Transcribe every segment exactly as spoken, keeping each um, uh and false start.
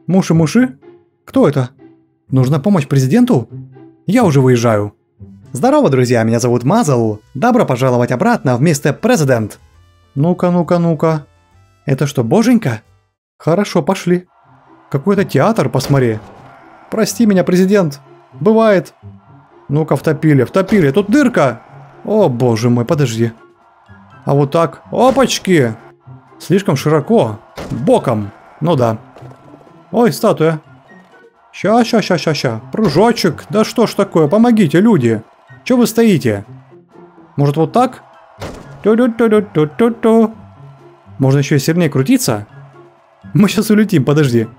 Муши-муши? Кто это? Нужна помощь президенту? Я уже выезжаю. Здорово, друзья, меня зовут Мазл. Добро пожаловать обратно в мистер Президент. Ну-ка, ну-ка, ну-ка. Это что, боженька? Хорошо, пошли. Какой-то театр, посмотри. Прости меня, президент. Бывает. Ну-ка, втопили, втопили. Тут дырка. О, боже мой, подожди. А вот так. Опачки. Слишком широко. Боком. Ну да. Ой, статуя. Ща, ща, ща, ща, ща. Прыжочек. Да что ж такое? Помогите, люди. Чё вы стоите? Может вот так? Ту-ду-ту-ду-ту-ту-ту. Можно еще и сильнее крутиться? Мы сейчас улетим, подожди.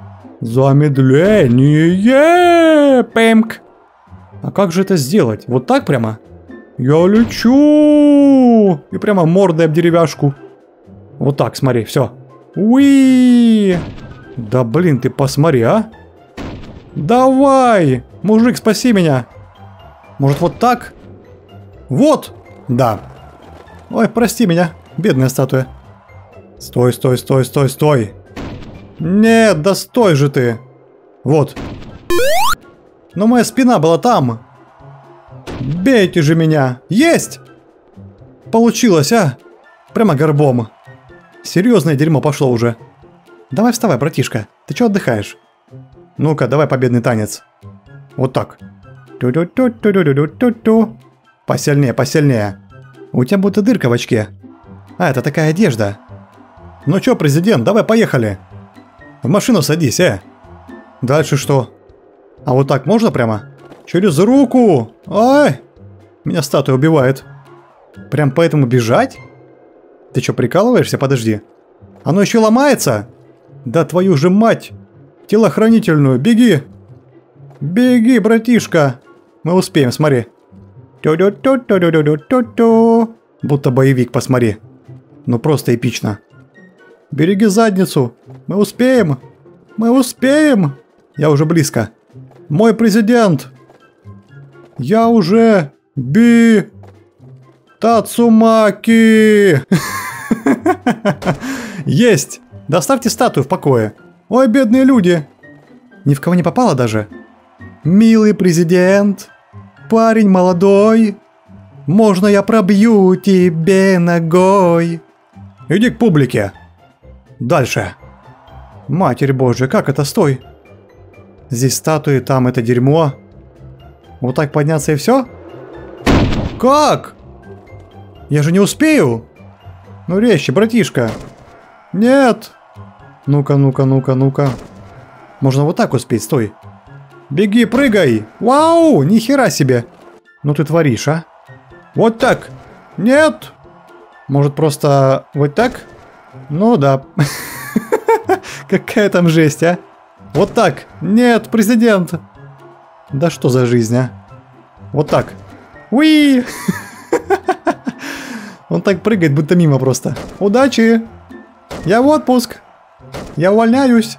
Замедление. Пэмк. А как же это сделать? Вот так прямо? Я лечу. И прямо мордой об деревяшку. Вот так, смотри, все. Уи. Да блин, ты посмотри, а? Давай! Мужик, спаси меня! Может вот так? Вот! Да. Ой, прости меня, бедная статуя. Стой, стой, стой, стой, стой. Нет, да стой же ты. Вот. Но моя спина была там. Бейте же меня. Есть! Получилось, а? Прямо горбом. Серьезное дерьмо пошло уже. Давай вставай, братишка. Ты чё отдыхаешь? Ну-ка, давай победный танец. Вот так. Ту-ду-ту-ту-ду-ду-ту-ту. Посильнее, посильнее. У тебя будто дырка в очке. А, это такая одежда. Ну чё, президент, давай поехали. В машину садись, э. Дальше что? А вот так можно прямо? Через руку. Ай! Меня статуя убивает. Прям поэтому бежать? Ты чё, прикалываешься? Подожди. Оно еще ломается? Да твою же мать! Телохранительную, беги! Беги, братишка! Мы успеем, смотри. Ту-ду-ту-ту-ду-ду-ту-ту. Будто боевик, посмотри. Ну просто эпично. Береги задницу. Мы успеем. Мы успеем. Я уже близко. Мой президент. Я уже... Би... Тацумаки. Есть. Доставьте статую в покое. Ой, бедные люди. Ни в кого не попало даже. Милый президент. Парень молодой. Можно я пробью тебе ногой? Иди к публике. Дальше. Матерь Божья, как это? Стой. Здесь статуи, там это дерьмо. Вот так подняться и все? Как? Я же не успею. Ну резче, братишка. Нет. Ну-ка, ну-ка, ну-ка, ну-ка. Можно вот так успеть, стой. Беги, прыгай. Вау, нихера себе. Ну ты творишь, а? Вот так. Нет. Может просто вот так? Ну да. Какая там жесть, а? Вот так. Нет, президент. Да что за жизнь, а? Вот так. Уи! Он так прыгает, будто мимо просто. Удачи! Я в отпуск! Я увольняюсь!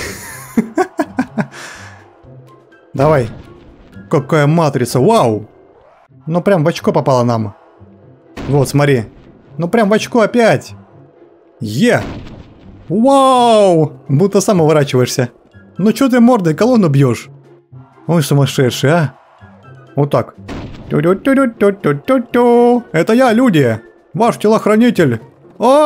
Давай. Какая матрица, вау! Ну прям в очко попало нам. Вот, смотри. Ну прям в очко опять! Е! Вау! Будто сам уворачиваешься. Ну чё ты мордой колонну бьешь? Ой, сумасшедший, а? Вот так. Ту-ду-ту-ду-ту-ту-ту. Это я, люди! Ваш телохранитель! О!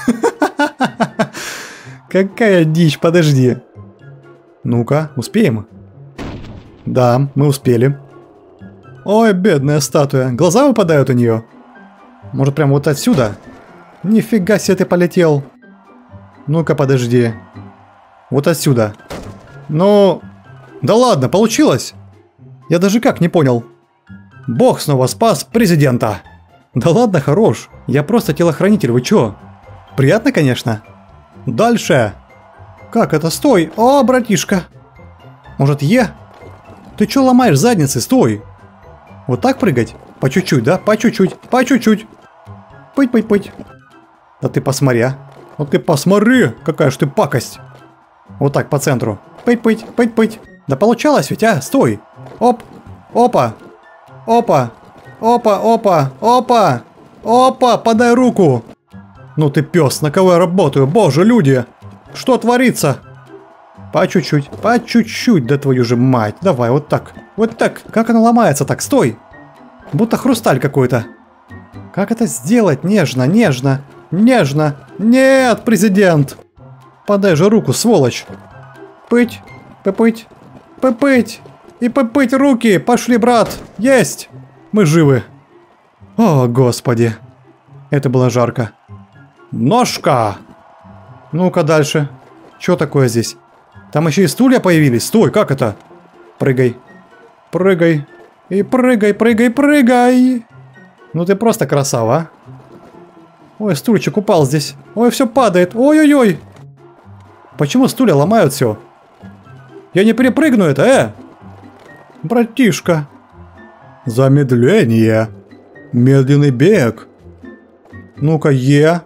Какая дичь, подожди. Ну-ка, успеем? Да, мы успели. Ой, бедная статуя. Глаза выпадают у нее. Может, прям вот отсюда? Нифига себе ты полетел. Ну-ка, подожди. Вот отсюда. Ну... Да ладно, получилось. Я даже как не понял. Бог снова спас президента. Да ладно, хорош. Я просто телохранитель, вы чё? Приятно, конечно. Дальше. Как это? Стой. О, братишка. Может, Е? Ты чё ломаешь задницы? Стой. Вот так прыгать? По чуть-чуть, да? По чуть-чуть. По чуть-чуть. Пыть-пыть-пыть. Да ты посмотри, а. Вот ты посмотри, какая ж ты пакость. Вот так, по центру. Пыть-пыть, пыть-пыть. Да получалось ведь, а? Стой. Оп. Опа. Опа. Опа, опа, опа. Опа, подай руку. Ну ты пес, на кого я работаю? Боже, люди. Что творится? По чуть-чуть, по чуть-чуть, да твою же мать. Давай, вот так, вот так. Как она ломается так? Стой! Будто хрусталь какой-то. Как это сделать? Нежно, нежно, нежно. Нет, президент! Подай же руку, сволочь. Пыть, попыть, попыть. И попыть руки. Пошли, брат. Есть. Мы живы. О, господи. Это было жарко. Ножка. Ну-ка дальше. Что такое здесь? Там еще и стулья появились. Стой, как это? Прыгай. Прыгай. И прыгай, прыгай, прыгай. Ну ты просто красава, а. Ой, стульчик упал здесь. Ой, все падает. Ой-ой-ой. Почему стулья ломают все? Я не перепрыгну это, э? Братишка. Замедление. Медленный бег. Ну-ка, е.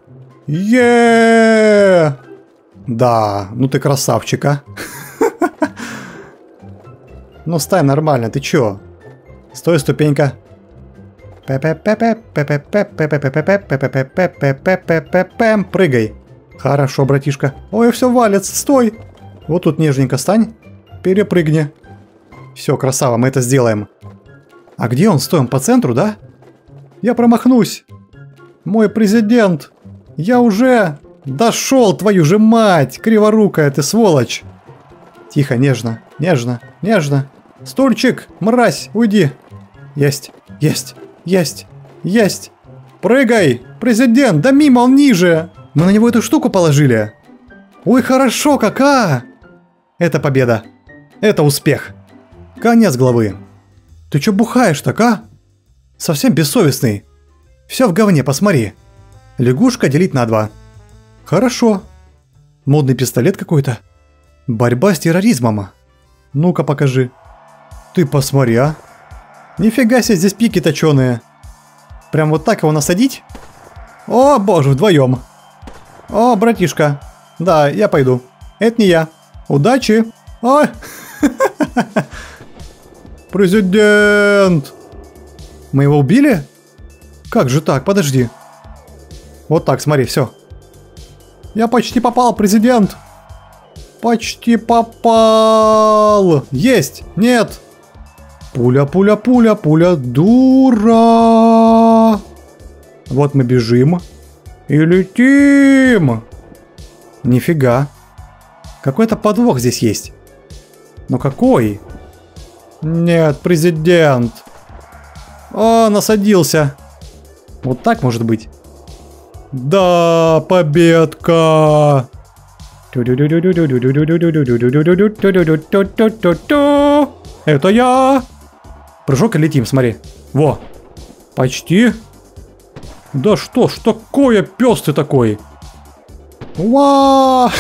Е. Да, ну ты красавчика. Ну, стань нормально, ты чё? Стой, ступенька. Прыгай. Хорошо, братишка. Ой, все валится, стой. Вот тут нежненько стань. Перепрыгни. Все, красава, мы это сделаем. А где он? Стой, он по центру, да? Я промахнусь. Мой президент. Я уже дошел, твою же мать. Криворукая ты, сволочь. Тихо, нежно, нежно, нежно. Стульчик, мразь, уйди. Есть, есть, есть, есть. Прыгай, президент, да мимо, он ниже. Мы на него эту штуку положили. Ой, хорошо, кака. Это победа. Это успех. Конец главы. Ты чё бухаешь так, а? Совсем бессовестный. Все в говне, посмотри. Лягушка делить на два. Хорошо. Модный пистолет какой-то. Борьба с терроризмом. Ну-ка покажи. Ты посмотри, а. Нифига себе, здесь пики точеные. Прям вот так его насадить? О, боже, вдвоем. О, братишка. Да, я пойду. Это не я. Удачи. Ой. Президент. Мы его убили? Как же так? Подожди. Вот так, смотри, все. Я почти попал, президент. Почти попал. Есть. Нет. Пуля, пуля, пуля, пуля. Дура. Вот мы бежим. И летим. Нифига. Какой-то подвох здесь есть. Но какой? Нет, президент. О, насадился. Вот так может быть. Да, победка. Это я. Прыжок и летим, смотри. Во. Почти. Да что ж такое, пёс ты такой. Ва!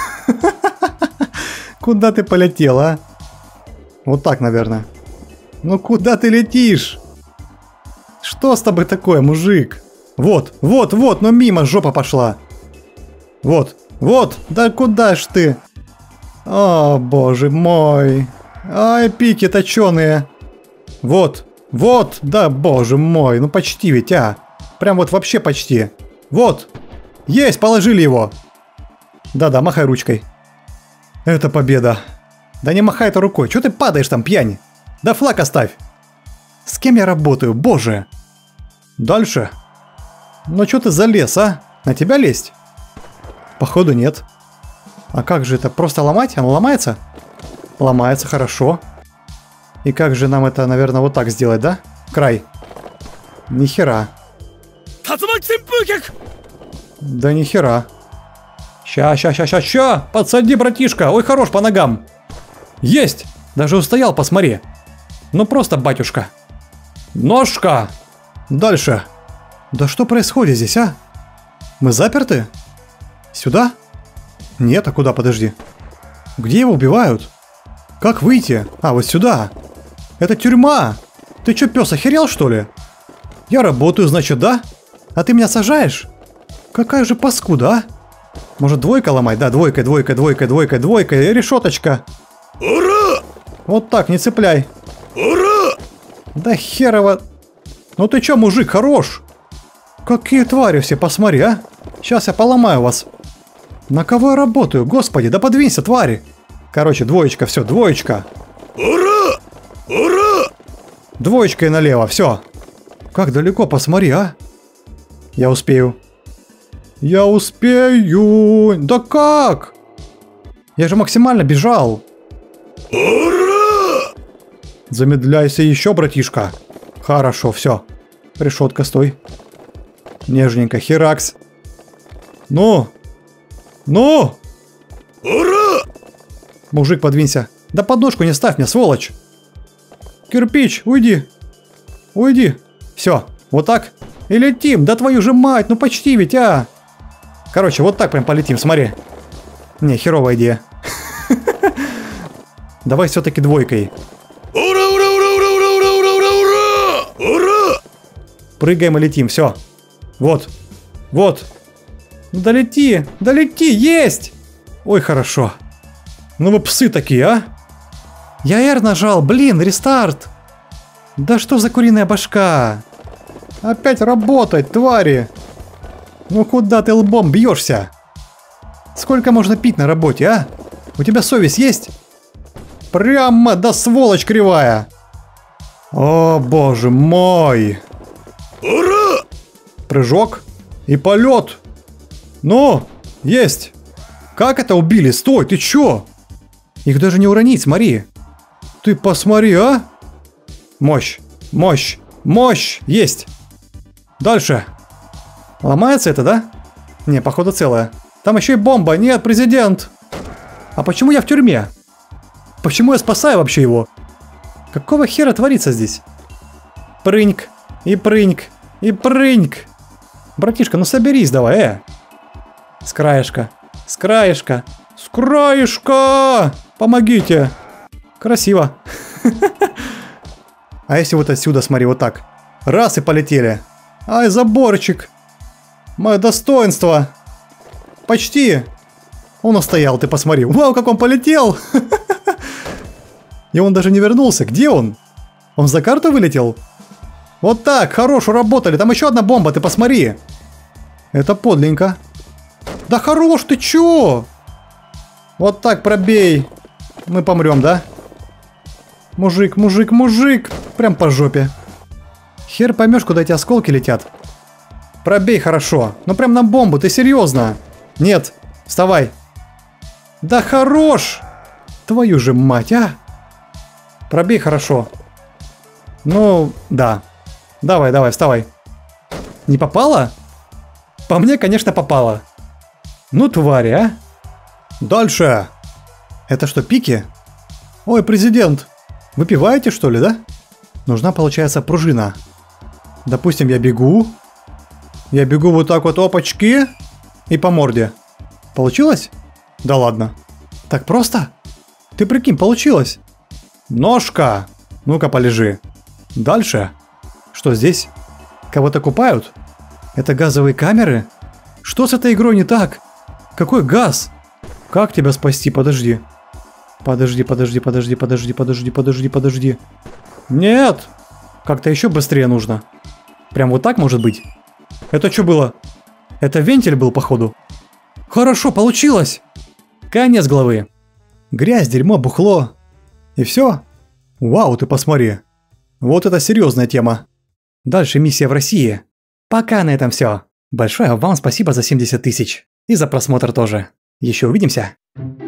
Куда ты полетел, а? Вот так, наверное. Ну куда ты летишь? Что с тобой такое, мужик? Вот, вот, вот, но мимо жопа пошла. Вот, вот, да куда ж ты? О, боже мой. Ай, пики точеные. Вот, вот, да боже мой, ну почти ведь, а. Прям вот вообще почти. Вот, есть, положили его. Да-да, махай ручкой. Это победа. Да не махай это рукой, чё ты падаешь там, пьянь? Да флаг оставь. С кем я работаю, боже. Дальше. Ну чё ты залез, а? На тебя лезть? Походу нет. А как же это, просто ломать? Оно ломается? Ломается, хорошо. И как же нам это, наверное, вот так сделать, да? Край. Нихера. Да нихера. Ща, ща, ща, ща, ща. Подсади, братишка. Ой, хорош по ногам. Есть. Даже устоял, посмотри. Ну просто, батюшка. Ножка. Дальше. Да что происходит здесь, а? Мы заперты? Сюда? Нет, а куда, подожди. Где его убивают? Как выйти? А, вот сюда. Это тюрьма. Ты чё, пёс, охерел, что ли? Я работаю, значит, да? А ты меня сажаешь? Какая же паскуда, а? Может, двойка ломать? Да, двойка, двойка, двойка, двойка, двойка и решеточка. Ура! Вот так, не цепляй. Ура! Да херово. Ну ты чё, мужик, хорош? Какие твари все, посмотри, а? Сейчас я поломаю вас. На кого я работаю? Господи, да подвинься, твари. Короче, двоечка, все, двоечка. Ура! Ура! Двоечкой налево, все. Как далеко, посмотри, а? Я успею. Я успею. Да как? Я же максимально бежал. Ура! Замедляйся еще, братишка. Хорошо, все. Решетка, стой. Нежненько, херакс. Ну! Ну! Ура! Мужик, подвинься. Да подножку не ставь мне, сволочь. Кирпич, уйди. Уйди. Все, вот так. И летим. Да твою же мать, ну почти ведь, а. Короче, вот так прям полетим, смотри. Не, херовая идея. Давай все-таки двойкой. Ура, ура, ура, ура, ура, ура, ура, ура, ура! Ура! Прыгаем и летим, все. Вот. Вот. Долети, долети, есть! Ой, хорошо. Ну вы псы такие, а? Я R нажал, блин, рестарт. Да что за куриная башка? Опять работать, твари. Ну куда ты лбом бьешься? Сколько можно пить на работе, а? У тебя совесть есть? Прямо, да сволочь кривая. О, боже мой. Ура! Прыжок и полет. Ну, есть. Как это убили? Стой, ты чё? Их даже не уронить, смотри. Ты посмотри, а? Мощь, мощь, мощь. Есть. Дальше. Ломается это, да? Не, походу целая. Там еще и бомба. Нет, президент. А почему я в тюрьме? Почему я спасаю вообще его? Какого хера творится здесь? Прыньк. И прыньк. И прыньк. Братишка, ну соберись давай, э. С краешка. С краешка. С краешка. Помогите. Красиво. А если вот отсюда, смотри, вот так. Раз и полетели. Ай, заборчик. Мое достоинство. Почти. Он устоял, ты посмотри. Вау, как он полетел. И он даже не вернулся. Где он? Он за карту вылетел? Вот так, хорош, уработали. Там еще одна бомба, ты посмотри. Это подленько. Да хорош, ты чё? Вот так пробей. Мы помрем, да? Мужик, мужик, мужик. Прям по жопе. Хер поймешь, куда эти осколки летят. Пробей хорошо. Ну прям на бомбу, ты серьезно? Нет, вставай. Да хорош. Твою же мать, а? Пробей хорошо. Ну, да. Давай, давай, вставай. Не попало? По мне, конечно, попало. Ну, твари, а? Дальше. Это что, пики? Ой, президент. Выпиваете, что ли, да? Нужна, получается, пружина. Допустим, я бегу. Я бегу вот так вот, опачки. И по морде. Получилось? Да ладно. Так просто? Ты прикинь, получилось. Ножка. Ну-ка, полежи. Дальше. Что здесь? Кого-то купают? Это газовые камеры? Что с этой игрой не так? Какой газ? Как тебя спасти? Подожди. Подожди, подожди, подожди, подожди, подожди, подожди, подожди. Нет! Как-то еще быстрее нужно. Прям вот так может быть? Это что было? Это вентиль был, походу. Хорошо, получилось! Конец главы. Грязь, дерьмо, бухло. И все? Вау, ты посмотри. Вот это серьезная тема. Дальше миссия в России. Пока на этом все. Большое вам спасибо за семьдесят тысяч. И за просмотр тоже. Еще увидимся.